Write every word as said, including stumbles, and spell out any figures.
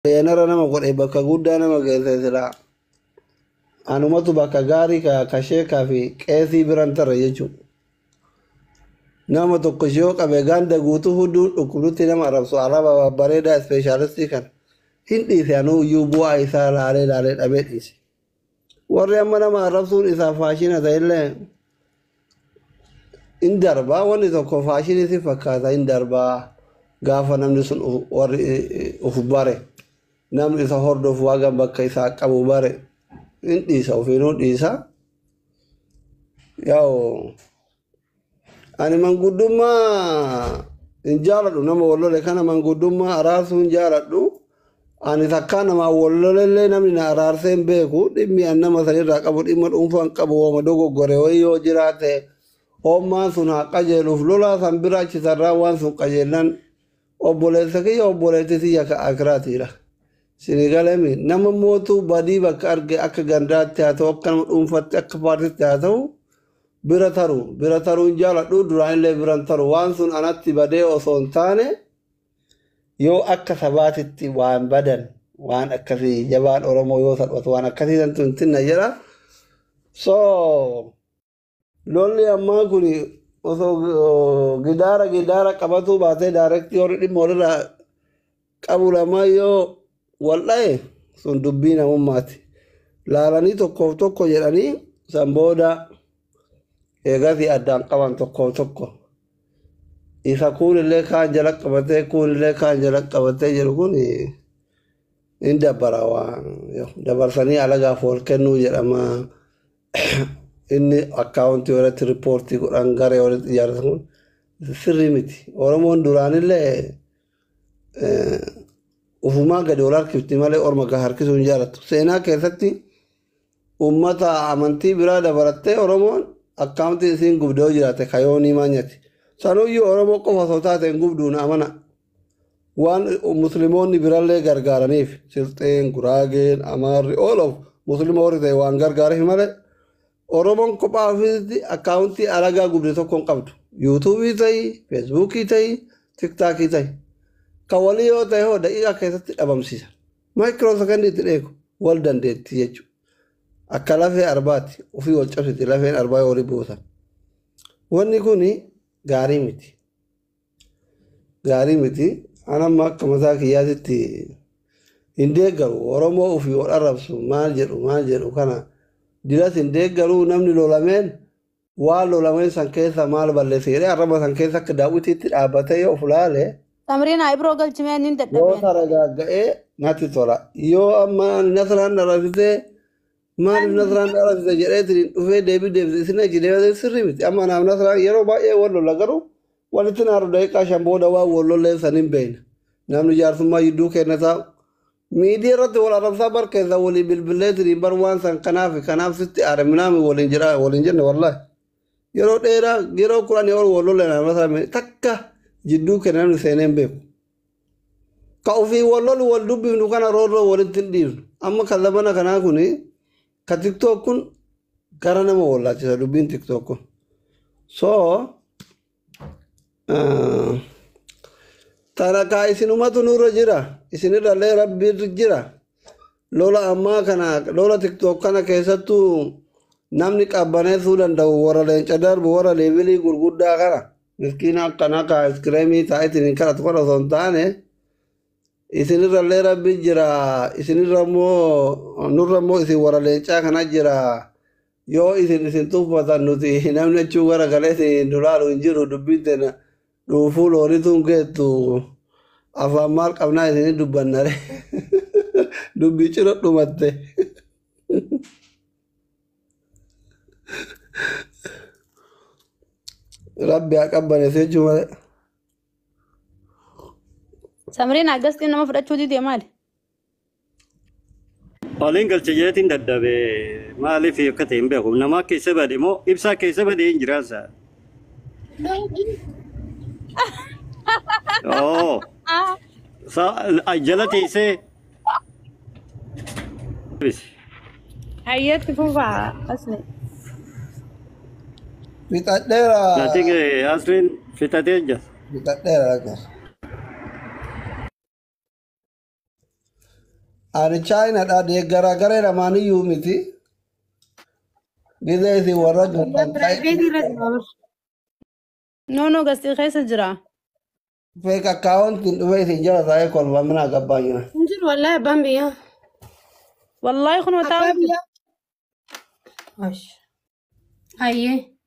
Enara nama godhe bakka guddaa nama geesse sila anumatu bakka gaarii ka kasheekaa fi qeesii biran tarra jechuudha. Nama tokko shiyoo qabe ganda guutuu hudduu dhukkubnutti nama arrabsu arraba bareedaa ispeeshaalistii kan hin dhiise anuu iyyuu bu'aa isaa laalee laalee dhabee dhiise. Warri amma nama arrabsuun isaa faashina ta'ellee hin darbaa wanni tokko faashinii si fakkaata hin darbaa gaafa namni sun warri uf bare namni isa hordofu waagan bakka isaa qabu bare hin dhiisa ofiinuu dhiisa. Yaa'u ani manguddummaa hin jaaladhu nama wallole kana manguddummaa araarsuu hin jaaladhu. Ani takkaa nama wallolellee namni na araarsee hin beeku dhimmi an nama sanirraa qabu dhimma dhuunfaan qabu wooma dogoggore wayii yoo jiraate hommaan sun haa qajeeluuf lolaa san bira achisarraa waan sun qajeellan obboleessa kiyya obboleetti tiyya ka akiraatiidha. Sinigalemi nama mootuu badii bakka arge akka gandaatti haa ta'u akka nama dhuunfatti akka paartitti haa ta'u bira taru bira taru hin jaaladhu duraanillee biran taru waan sun anatti badee osoo hin taane yoo akka sabaatitti waan badan waan akkasii jabaan Oromoo yoo salphatu waan akkasii santu hin tinna jedha. So lolli ammaa kun osoo gidaara gidaara qabatuu baatee daarektii warri dhimma walirraa qabu lamaa yoo wal dhaye sun dubbii namummaati. Laalanii tokkoof tokko jedhanii san booda eegasii addaan qaban tokkoof tokko. Isa kuunillee kaan jala qabatee kuunillee kaan jala qabatee jiru kun hin dabbara waan dabarsanii alagaaf wal kennuu jedhama. Inni akkaawuntii walitti riippoortii godhan garee walitti ijaarsa kun sirrii miti. Oromoon duraanillee ufumaa gadi ol harkifti malee orma gaa harkisuu hin jaalattu. Seenaa keessatti uummata amantii biraa dabarattee Oromoon akkaawuntii isiin gubdoo jiraate kayoonii maanyati. Sanuyyuu Oromoo qofa osoo taateen gubduun amana. Waan musliimoonni birallee gargaaraniif Silxeen, Guraageen, Amaarri all of musliima warri ta'e waan gargaariif malee Oromoon kophaa ofiitti akkaawuntii alagaa gubde tokko hin qabdu. Yuutuubii ta'ii, Feesbuukii ta'ii, Tiktaakii ta'ii. Kan walii yoo ta'e hoo daqiiqaa keessatti dhabamsiisa. Maayikiroo sekondii itti dheeku wal dandeetti jechuudha. Akka lafee arbaati ofii wal cabsiti lafeen arbaa horii buusan. Wanni kun gaarii miti. Gaarii miti. Anamma akka mataa kiyyaatitti hin deeggaru. Oromoo ofii wal arrabsu maal jedhu maal jedhu kana dilas hin deeggaru namni lolameen waan lolameen san keessa maal balleesse jedhee arraba san keessa akka daawwitiitti dhaabbatee yoo of laale. Tamriin Ibiroo galchimeen hin dadhabeen. Yoo saragagga'ee natti tola. Yoo amma nasraan dharrafisee maaliif nasraan dharrafise jedhee dhufee deebii deebise isin achi deebisee sirrii miti. Amma naaf nasraan yeroo baay'ee wal lola garuu walitti naaru daqiiqaa shan booda waan wal lolleen san hin beekne. Namni jaarsummaa yidduu kenna taa'u. Miidiyaa irratti wal arrabsaa barkeessa walii bilbilee tiriin bar waan san kanaaf kanaaf sitti aare minaami waliin jira waliin jenne wallaahi. Yeroo dheeraa yeroo kudhanii ol wal lollee naaf nasraan takka jidduu kenna namni seenee hin beeku. Ka ofii wal lolu wal dubbifnu kana roorroo walitti hin dhiifnu. Amma kan lamana kanaa kuni ka tiktook kun gara nama wallaachisa dubbiin tiktook kun. So tarakaa isinumatu nurra jira isinirrallee rabbiirra jira. Lola ammaa kana lola tiktook kana keessattuu namni qabbaneessuu danda'u warra leenca darbu warra leevilii gurguddaa kana miskiina akkanaa ka iskireemii taa'itiin hin kadhatu kana osoo hin taane isinirrallee rabbi jira isinirra immoo nurra immoo isin warra leencaa kana jira. Yoo isin isin tuffatan nuti namni achuu gara galee isin dulaalu hin jiru dubbiin teena dhuufuu loonituun geettu afaan maal qabnaa isinii dubbannare dubbii cina dhumatte. Rabbi haa qabbaneessu jechuu malee. Samriin aggastii nama fudhachuutii deemaali. Waliin galcha jeetiin dadhabee maaliif akka ta'e hin beeku. Nama akka isa bade moo ibsaa keessa badee hin jiraansa. Oh. Sa jala teessee. Hayyeetti fufaa asne. Fixadheera. Nati asriin fixatee jira. Fixadheera. Ani China dha deeggaragareera maaniyyuu miti. Gizee isin warra gartan Private irra jira. No, no, gastii keessa jira. fake akkaawuntiin dhufe isin jala taa'ee kolfa mina gabbaayina. Injir wallahi abbaan biyyaa. Wallaahi kun Abbaan wataa biyyaa. Ash. Hayyee.